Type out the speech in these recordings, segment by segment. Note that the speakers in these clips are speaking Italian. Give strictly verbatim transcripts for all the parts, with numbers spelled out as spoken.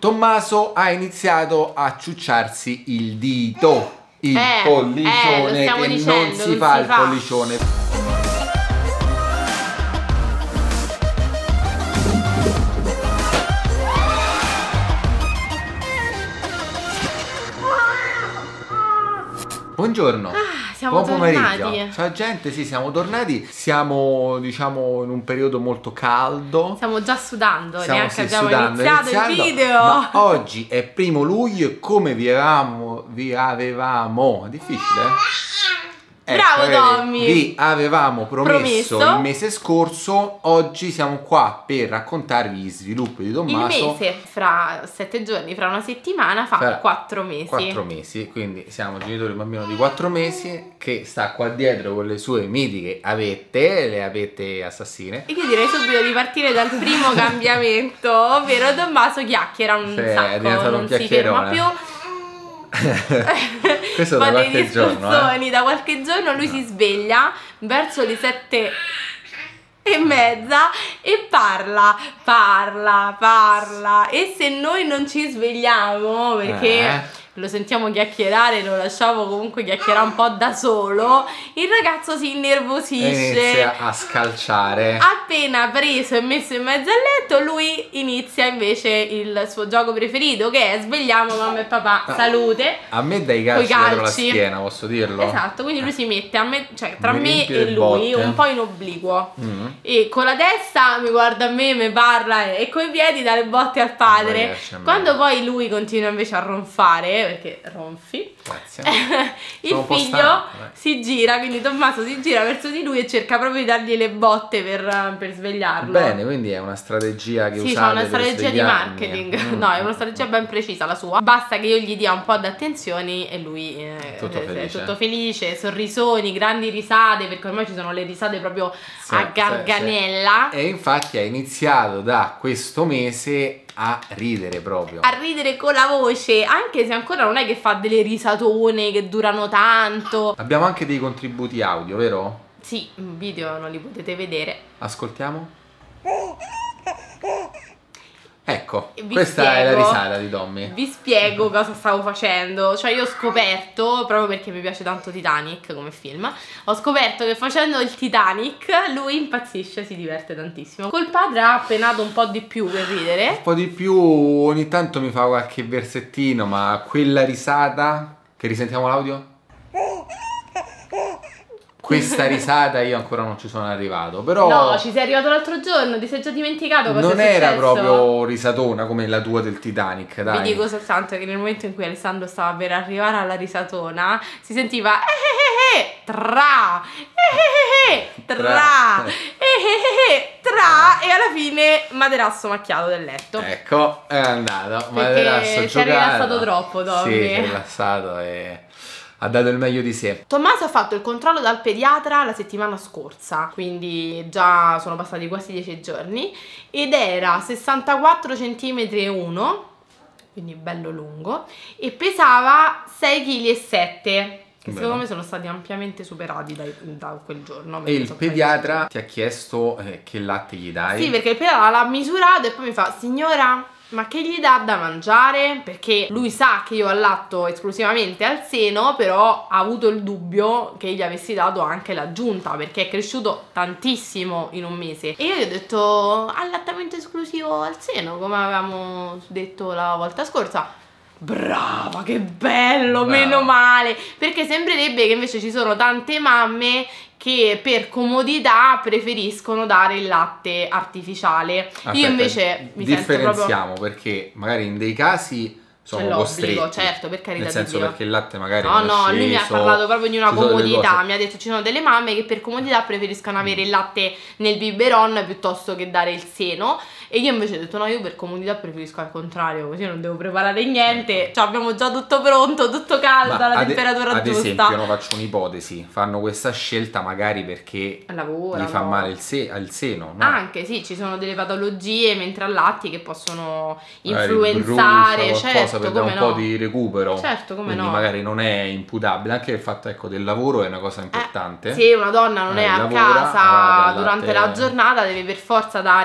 Tommaso ha iniziato a ciucciarsi il dito, il eh, pollicione, eh, che dicendo, non si non fa si il fa. pollicione. Buongiorno, Ah, siamo buon tornati. pomeriggio. Ciao gente, sì, siamo tornati. Siamo, diciamo, in un periodo molto caldo. Stiamo già sudando, Stiamo, neanche sì, abbiamo sudando, iniziato iniziando, il video. Ma oggi è primo luglio e come vi avevamo, vi avevamo, è difficile? eh? Bravo, vedi, Tommy. Vi avevamo promesso, Promesso. il mese scorso. Oggi siamo qua per raccontarvi gli sviluppi di Tommaso. Il mese, fra sette giorni, fra una settimana, fa Fra quattro mesi. Quattro mesi, quindi siamo genitori di un bambino di quattro mesi che sta qua dietro con le sue mitiche avette, le avette assassine. E io direi subito di partire dal primo cambiamento, ovvero Tommaso chiacchiera un Sì, è sacco, diventato non un si ferma chiacchierone. più. Questo Fa da dei qualche giorno, discussioni, eh? da qualche giorno lui si sveglia verso le sette e mezza e parla, parla, parla, e se noi non ci svegliamo perché Eh. lo sentiamo chiacchierare, lo lasciamo comunque chiacchierare un po' da solo, il ragazzo si E innervosisce. inizia a scalciare. Appena preso e messo in mezzo al letto, lui inizia invece il suo gioco preferito, che è svegliamo mamma e papà, salute. A me dai Coi calci dietro la calci. schiena, posso dirlo? Esatto, quindi lui si mette a me, cioè tra Mi me riempie e le lui, botte. un po' in obliquo. Mm. E con la testa mi guarda a me, mi parla, e coi piedi dà le botte al padre. Ragazzi, a me. Quando poi lui continua invece a ronfare, perché ronfi, Grazie. il Sono un po' figlio stanco, eh. si gira, quindi Tommaso si gira verso di lui e cerca proprio di dargli le botte per, per svegliarlo. Bene, quindi è una strategia che Sì, usate c'ha una per strategia di svegliarmi. marketing. Mm. No, è una strategia ben precisa la sua. Basta che io gli dia un po' di attenzioni e lui eh, Tutto è felice. tutto felice, sorrisoni, grandi risate, perché ormai ci sono le risate proprio Sì, a sì, garganella. sì. E infatti ha iniziato da questo mese a ridere proprio. A ridere con la voce, anche se ancora non è che fa delle risatone che durano tanto. Abbiamo anche dei contributi audio, vero? Sì, in video non li potete vedere. Ascoltiamo. Ecco, Vi questa spiego, è la risata di Tommy. Vi spiego cosa stavo facendo. Cioè io ho scoperto, proprio perché mi piace tanto Titanic come film, ho scoperto che facendo il Titanic lui impazzisce, si diverte tantissimo. Col padre ha penato un po' di più per ridere. Un po' di più, ogni tanto mi fa qualche versettino, ma quella risata, che risentiamo l'audio? Questa risata io ancora non ci sono arrivato, però No, ci sei arrivato l'altro giorno, ti sei già dimenticato cosa non è era successo? proprio risatona come la tua del Titanic, dai. Vi dico soltanto che nel momento in cui Alessandro stava per arrivare alla risatona si sentiva eh, eh, eh, tra eh, eh, eh, tra eh, eh, eh, tra e alla fine materasso macchiato del letto. Ecco, è andato. Perché si è rilassato troppo, Tommy. Sì, si è rilassato e ha dato il meglio di sé. Tommaso ha fatto il controllo dal pediatra la settimana scorsa, quindi già sono passati quasi dieci giorni, ed era sessantaquattro centimetri e uno, quindi bello lungo, e pesava sei virgola sette chili, che Bene. secondo me sono stati ampiamente superati dai- da quel giorno. E il pediatra ti ha chiesto eh, che latte gli dai? Sì, perché il pediatra l'ha misurato e poi mi fa: signora, ma che gli dà da mangiare? Perché lui sa che io allatto esclusivamente al seno, però ha avuto il dubbio che gli avessi dato anche l'aggiunta, perché è cresciuto tantissimo in un mese. E io gli ho detto: allattamento esclusivo al seno, come avevamo detto la volta scorsa. Brava, che bello, Brava. meno male, perché sembrerebbe che invece ci sono tante mamme che per comodità preferiscono dare il latte artificiale. Aspetta, Io invece mi sento proprio... differenziamo perché magari in dei casi sono C'è l'obbligo, costretti, certo, per carità nel di senso Dio. perché il latte magari No, non è no, lui mi ha sceso, parlato proprio di una ci sono delle comodità, cose. mi ha detto ci sono delle mamme che per comodità preferiscono avere il latte nel biberon piuttosto che dare il seno, e io invece ho detto no, io per comodità preferisco al contrario, così non devo preparare niente, cioè abbiamo già tutto pronto, tutto caldo, Ma alla ad, temperatura ad giusta. esempio, no, faccio un'ipotesi, fanno questa scelta magari perché Lavora, gli fa no? male il se al seno, no? Anche sì, ci sono delle patologie mentre allatti che possono Magari influenzare, brucia qualcosa certo, per dare come un no. po' di recupero, Certo, come quindi no. magari non è imputabile, anche il fatto, ecco, del lavoro è una cosa importante. Eh, se una donna non Eh, è a lavora, casa va dal durante latte- la giornata deve per forza dare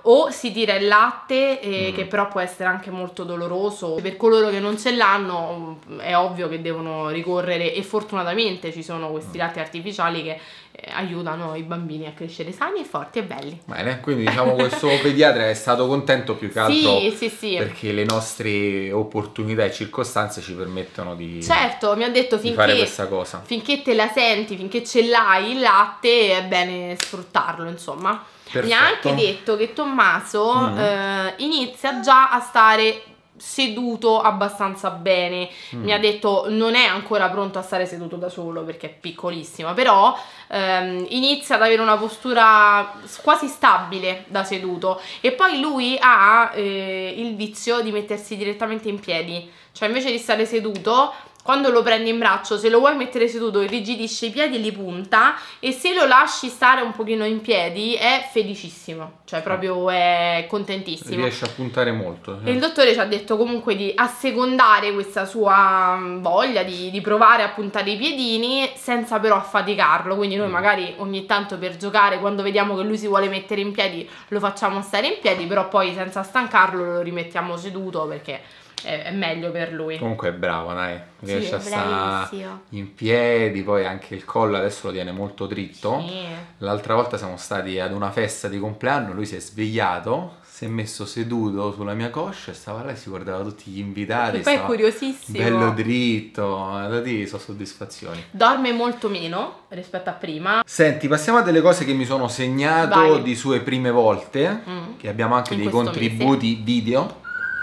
o si tira il latte, eh, Mm. che però può essere anche molto doloroso. Per coloro che non ce l'hanno è ovvio che devono ricorrere, e fortunatamente ci sono questi latti artificiali che eh, aiutano i bambini a crescere sani e forti e belli. Bene, quindi diciamo questo pediatra è stato contento più che altro Sì, sì, sì. perché le nostre opportunità e circostanze ci permettono di, Certo, mi ha detto di fare finché, questa cosa. finché te la senti, finché ce l'hai il latte, è bene sfruttarlo, insomma. Perfetto. Mi ha anche detto che Tommaso Mm. eh, inizia già a stare seduto abbastanza bene. Mm. Mi ha detto non è ancora pronto a stare seduto da solo perché è piccolissimo, però ehm, inizia ad avere una postura quasi stabile da seduto. E poi lui ha eh, il vizio di mettersi direttamente in piedi, cioè invece di stare seduto, quando lo prendi in braccio, se lo vuoi mettere seduto, irrigidisce i piedi e li punta, e se lo lasci stare un pochino in piedi è felicissimo, cioè proprio è contentissimo. Riesce a puntare molto. E il dottore ci ha detto comunque di assecondare questa sua voglia di, di provare a puntare i piedini senza però affaticarlo, quindi noi magari ogni tanto per giocare, quando vediamo che lui si vuole mettere in piedi, lo facciamo stare in piedi, però poi senza stancarlo lo rimettiamo seduto perché è, è meglio per lui. Comunque è bravo, dai, riesce Sì, a stare bravissimo. in piedi, poi anche il collo adesso lo tiene molto dritto. Sì. L'altra volta siamo stati ad una festa di compleanno, lui si è svegliato, si è messo seduto sulla mia coscia e stava là e si guardava tutti gli invitati. E poi è stava curiosissimo. bello dritto, da dire sono soddisfazioni. Dorme molto meno rispetto a prima. Senti, passiamo a delle cose che mi sono segnato Vai. di sue prime volte, Mm. che abbiamo anche In dei questo contributi video.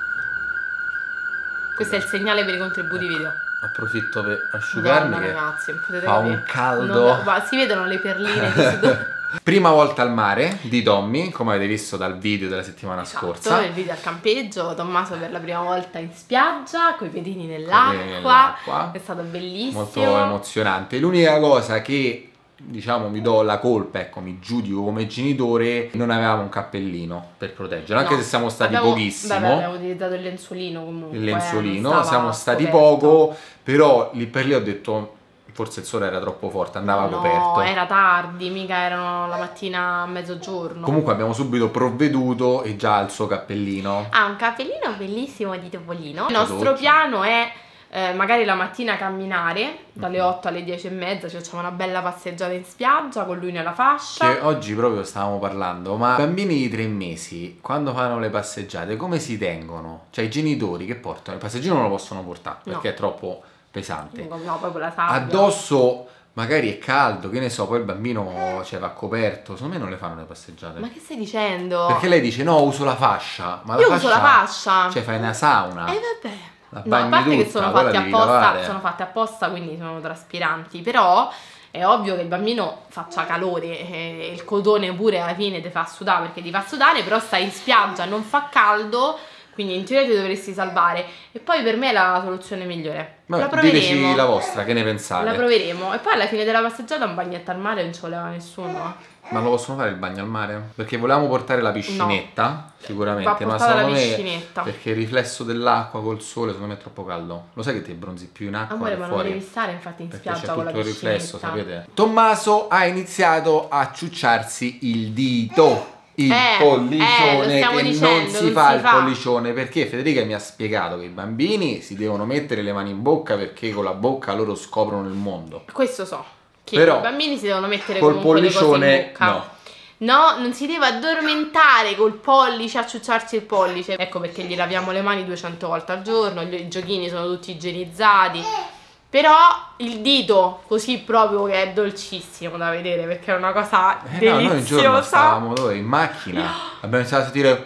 Questo è il segnale per i contributi video. Approfitto per asciugarmi Madonna, che ragazzi, potete fa capire. un caldo. Non- ma si vedono le perline di sudore. Prima volta al mare di Tommy, come avete visto dal video della settimana scorsa. Esatto, il video al campeggio, Tommaso per la prima volta in spiaggia, coi piedini Coi piedini nell'acqua, nell'acqua. è stato bellissimo. Molto emozionante. L'unica cosa che, diciamo, mi do la colpa, ecco, mi giudico come genitore, non avevamo un cappellino per proteggerlo, anche No, se siamo stati abbiamo- pochissimo. Vabbè, abbiamo utilizzato il lenzuolino comunque. Il lenzuolino, non stava siamo stati scoperto. poco, però lì per lì ho detto forse il sole era troppo forte, andava No, coperto. era tardi, mica erano la mattina a mezzogiorno. Comunque abbiamo subito provveduto e già il suo cappellino. Ha un cappellino bellissimo di topolino. Il Dolce. nostro piano è eh, magari la mattina camminare dalle Mhm. otto alle dieci e mezza, ci facciamo una bella passeggiata in spiaggia con lui nella fascia. Che oggi proprio stavamo parlando, ma i bambini di tre mesi, quando fanno le passeggiate, come si tengono? Cioè i genitori che portano, il passeggino non lo possono portare perché No. è troppo pesante. No, proprio la sabbia. Addosso magari è caldo, che ne so, poi il bambino cioè, va coperto, secondo me non le fanno le passeggiate. Ma che stai dicendo? Perché lei dice no, uso la fascia, ma Io la uso fascia, la fascia. cioè fai una sauna. Eh vabbè. La No, a bagni parte che tutta, sono poi fatti la devi apposta, lavare. sono fatti apposta, quindi sono traspiranti, però è ovvio che il bambino faccia calore, e il cotone pure alla fine ti fa sudare perché ti fa sudare, però stai in spiaggia, non fa caldo, quindi in teoria ti dovresti salvare. E poi per me è la soluzione migliore. Vabbè, la proveremo. diteci la vostra, che ne pensate? La proveremo. E poi alla fine della passeggiata un bagnetto al mare non ci voleva nessuno. Ma lo possono fare il bagno al mare? Perché volevamo portare la piscinetta, sicuramente, Va ma portata secondo la me piscinetta. perché il riflesso dell'acqua col sole secondo me è troppo caldo. Lo sai che ti bronzi più in acqua Amore, che ma non fuori? devi stare infatti in Perché spiaggia c'è con la tutto il piscinetta. riflesso, sapete? Tommaso ha iniziato a ciucciarsi il dito. Il Eh, pollicione eh, lo stiamo che dicendo, non si non fa si il fa. pollicione perché Federica mi ha spiegato che i bambini si devono mettere le mani in bocca perché con la bocca loro scoprono il mondo. Questo so. Che Però, i bambini si devono mettere col comunque le cose in pollicione bocca. no. No, non si deve addormentare col pollice a ciucciarsi il pollice. Ecco perché gli laviamo le mani duecento volte al giorno, gli- i giochini sono tutti igienizzati. Però il dito così proprio che è dolcissimo da vedere perché è una cosa Eh no, noi un giorno deliziosa. stavamo dove? In macchina, abbiamo iniziato a sentire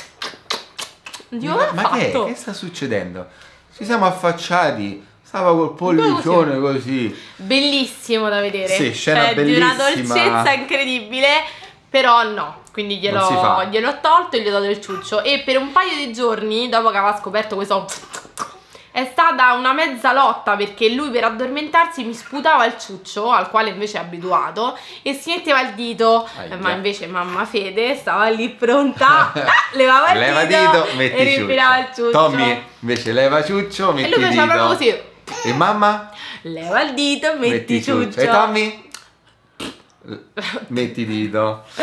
Dio, ma, l'ha ma che, è? fatto? Che sta succedendo? Ci siamo affacciati, stava col pollicione così. Bellissimo da vedere. Sì, scena Cioè, di una bellissima. dolcezza incredibile. Però no, quindi Non si gliel'ho, fa. gliel'ho tolto e gli ho dato il ciuccio. E per un paio di giorni, dopo che aveva scoperto questo, è stata una mezza lotta perché lui per addormentarsi mi sputava il ciuccio, al quale invece è abituato, e si metteva il dito. Aia. Ma invece mamma Fede stava lì pronta, ah, levava il Leva dito, dito, metti e rinfilava il ciuccio. ciuccio. Tommy invece leva ciuccio, E metti lui faceva dito. proprio così. E mamma? Leva il dito e metti, ciuccio. E Tommy? Metti dito.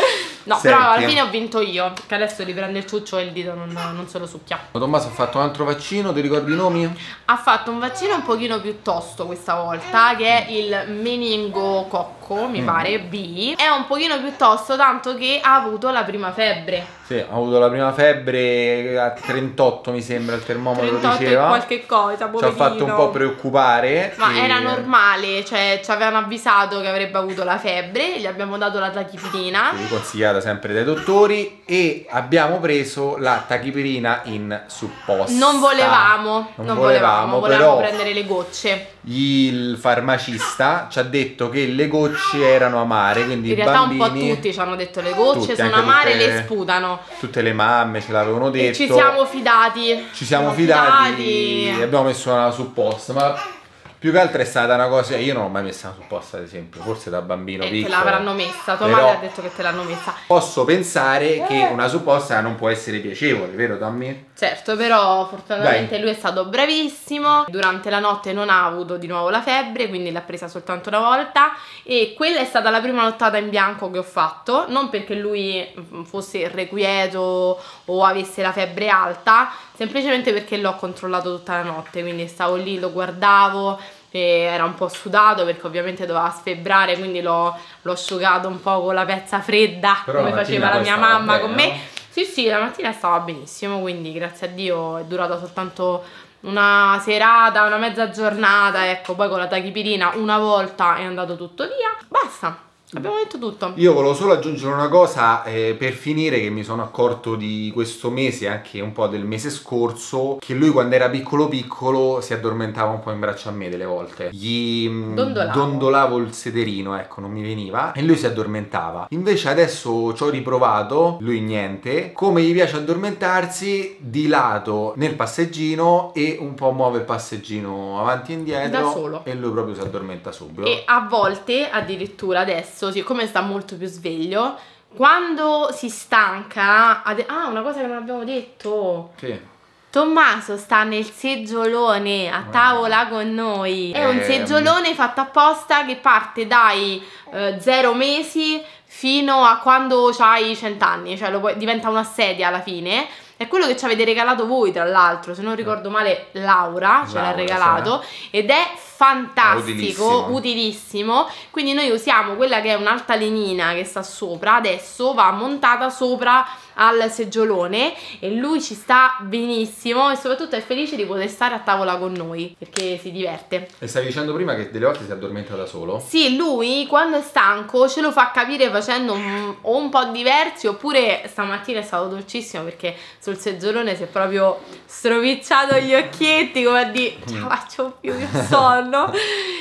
No, Senti, però alla fine ho vinto io, che adesso riprende il ciuccio e il dito non, non se lo succhia. Tommaso ha fatto un altro vaccino, ti ricordi i nomi? Ha fatto un vaccino un pochino più tosto questa volta, che è il meningococco, mi Mm. pare, B. È un pochino più tosto, tanto che ha avuto la prima febbre. Sì, ha avuto la prima febbre a trentotto, mi sembra, il termometro trentotto diceva. e qualche cosa, Ci ha poverino. fatto un po' preoccupare. Ma e- era normale, cioè ci avevano avvisato che avrebbe avuto la febbre, gli abbiamo dato la tachipirina. Quindi consigliata sempre dai dottori, e abbiamo preso la tachipirina in supposta. Non volevamo, non non, volevamo, volevamo, volevamo però prendere le gocce. il farmacista ci ha detto che le gocce erano amare, quindi In i realtà un bambini, po' tutti ci hanno detto le gocce Tutti, sono anche amare e tutte- le sputano. tutte le mamme ce l'avevano detto. E ci siamo fidati. Ci siamo fidati e abbiamo messo una supposta, ma più che altro è stata una cosa, io non ho mai messa una supposta, ad esempio, forse da bambino E te piccolo. l'avranno messa, tua Però madre ha detto che te l'hanno messa. posso pensare che una supposta non può essere piacevole, vero Tommy? Certo, però fortunatamente Dai. lui è stato bravissimo. Durante la notte non ha avuto di nuovo la febbre, quindi l'ha presa soltanto una volta. E quella è stata la prima nottata in bianco che ho fatto. Non perché lui fosse irrequieto o avesse la febbre alta, semplicemente perché l'ho controllato tutta la notte. Quindi stavo lì, lo guardavo, e era un po' sudato perché ovviamente doveva sfebbrare, quindi l'ho l'ho asciugato un po' con la pezza fredda, Però come la mattina faceva la poi mia stava mamma bene, con me. no? Sì, sì, la mattina stava benissimo, quindi grazie a Dio è durata soltanto una serata, una mezza giornata, ecco, poi con la tachipirina una volta è andato tutto via. Basta, abbiamo detto tutto. Io volevo solo aggiungere una cosa eh, per finire, che mi sono accorto di questo mese, anche un po' del mese scorso, che lui quando era piccolo piccolo si addormentava un po' in braccio a me delle volte. Gli mm, Dondolavo. dondolavo il sederino, ecco, non mi veniva, e lui si addormentava. Invece adesso ci ho riprovato, lui niente, come gli piace addormentarsi di lato nel passeggino e un po' muove il passeggino avanti e indietro Da solo. e lui proprio si addormenta subito. E a volte, addirittura adesso, siccome sta molto più sveglio, quando si stanca... ade- Ah, una cosa che non abbiamo detto... Sì. Tommaso sta nel seggiolone a tavola con noi. È un Ehm. seggiolone fatto apposta che parte dai eh, zero mesi fino a quando hai cent'anni, cioè lo puoi- diventa una sedia alla fine. È quello che ci avete regalato voi, tra l'altro, se non ricordo male Laura ce l'ha Laura, regalato, ed è fantastico, Utilissimo. utilissimo. Quindi noi usiamo quella che è un'altalenina che sta sopra, adesso va montata sopra al seggiolone e lui ci sta benissimo e soprattutto è felice di poter stare a tavola con noi perché si diverte. E stavi dicendo prima che delle volte si addormenta da solo? Sì, lui quando è stanco ce lo fa capire facendo un, o un po' diversi, oppure stamattina è stato dolcissimo perché sul seggiolone si è proprio stropicciato gli occhietti come a dire ce la faccio più che sonno.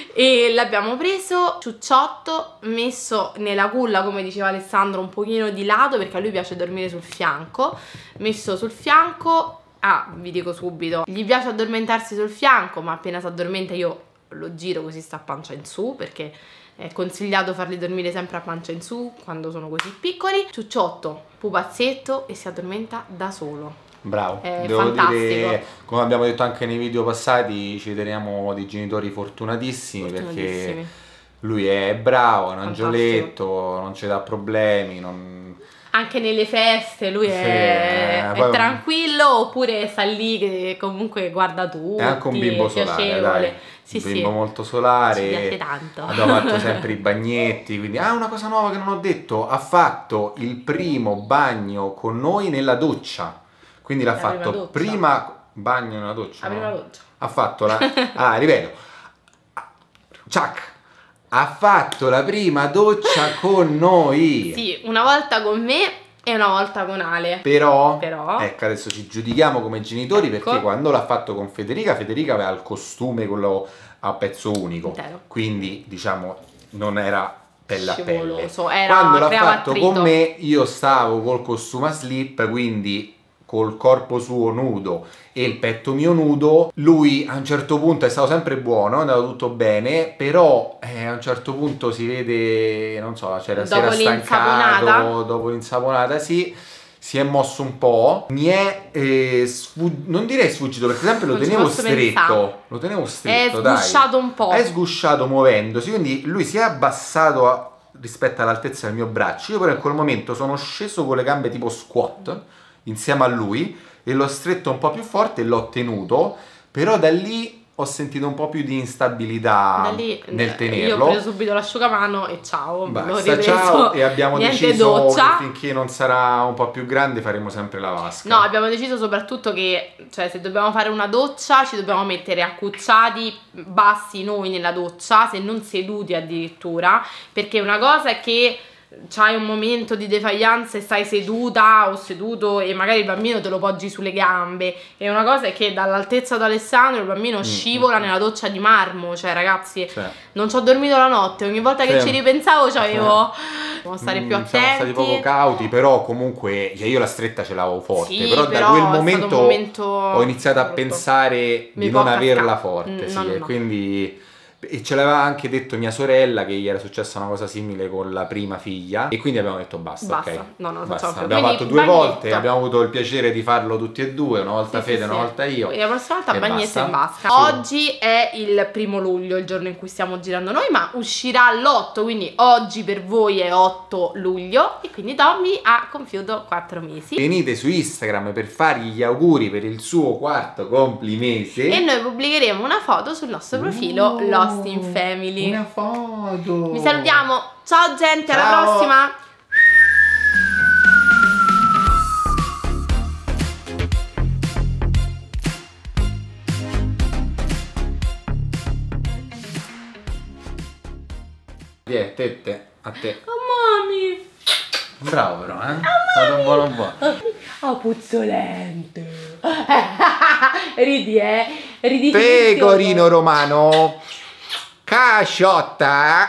E l'abbiamo preso ciucciotto, messo nella culla, come diceva Alessandro, un pochino di lato perché a lui piace dormire sul fianco, messo sul fianco. Ah, vi dico subito, gli piace addormentarsi sul fianco, ma appena si addormenta io lo giro così sta a pancia in su, perché è consigliato farli dormire sempre a pancia in su quando sono così piccoli. Ciucciotto, pupazzetto e si addormenta da solo. Bravo, È devo fantastico. dire, come abbiamo detto anche nei video passati, ci teniamo dei genitori fortunatissimi, perché Fortunatissimi. lui è bravo, è un Fantastico. angioletto, non ci dà problemi, non... Anche nelle feste lui Sì, è, eh, è poi- tranquillo, oppure sta lì che comunque guarda tutti, è anche un bimbo è solare, piacevole. dai. Sì, Un sì. bimbo molto Ci solare. piace tanto. Abbiamo fatto sempre i bagnetti, quindi ah, una cosa nuova che non ho detto, ha fatto il primo bagno con noi nella doccia. Quindi l'ha La prima fatto doccia. prima bagno nella doccia. La no? prima doccia. Ha fatto la Ah, ripeto. Ciac. Ha fatto la prima doccia con noi. Sì, una volta con me e una volta con Ale. Però, Però- ecco, adesso ci giudichiamo come genitori, perché Ecco. quando l'ha fatto con Federica, Federica aveva il costume quello a pezzo unico, Intero. quindi diciamo non era pelle a pelle. Scivoloso, era- Quando l'ha creava fatto attrito. con me, io stavo col costume a slip, quindi col corpo suo nudo e il petto mio nudo. Lui a un certo punto è stato sempre buono, è andato tutto bene, però eh, a un certo punto si vede, non so, c'era, si Dopo era l'insaponata. stancato, dopo l'insaponata, sì, si è mosso un po', mi è eh, sfu- non direi sfuggito, perché sempre lo Non ci tenevo posso stretto, pensare. lo tenevo È stretto, dai. sgusciato un po'. È sgusciato muovendosi, quindi lui si è abbassato a- rispetto all'altezza del mio braccio. Io però in quel momento sono sceso con le gambe tipo squat insieme a lui e l'ho stretto un po' più forte e l'ho tenuto, però da lì ho sentito un po' più di instabilità Da lì, nel tenerlo. Io ho preso subito l'asciugamano e ciao, l'ho Basta, ripreso. ciao, e abbiamo Niente deciso doccia. che finché non sarà un po' più grande faremo sempre la vasca. No, abbiamo deciso soprattutto che, cioè, se dobbiamo fare una doccia ci dobbiamo mettere accucciati bassi noi nella doccia, se non seduti addirittura, perché una cosa è che c'hai un momento di defaillance e stai seduta o seduto e magari il bambino te lo poggi sulle gambe, e una cosa è che dall'altezza di Alessandro il bambino mm, scivola mm. nella doccia di marmo, cioè ragazzi, cioè. non ci ho dormito la notte, ogni volta che sì. ci ripensavo c'avevo dobbiamo stare mm, più attenti, siamo stati poco cauti, però comunque cioè io la stretta ce l'avevo forte, sì, però, però da quel momento, momento ho iniziato a brutto. pensare Mi di non porta averla forte, mm, sì, no, no, e no. quindi... E ce l'aveva anche detto mia sorella che gli era successa una cosa simile con la prima figlia, e quindi abbiamo detto basta, basta. ok, no, no, basta. facciamo Abbiamo quindi fatto due bagnetto. volte, abbiamo avuto il piacere di farlo tutti e due, una volta sì, Fede, sì, una sì. volta io. Quindi la prossima volta e bagnetto in vasca. Sì. Oggi è il primo luglio, il giorno in cui stiamo girando noi, ma uscirà l'otto, quindi oggi per voi è otto luglio e quindi Tommy ha compiuto quattro mesi. Venite su Instagram per fargli gli auguri per il suo quarto complimese e noi pubblicheremo una foto sul nostro profilo oh, Lost in Family. Una foto. Vi salutiamo, ciao gente, ciao. Alla prossima. Vieni, tette, a te. Oh mami. Bravo però, eh? Vado buono buono. Oh puzzolente. Ridi, eh? Ridi. Pecorino romano. Casciotta.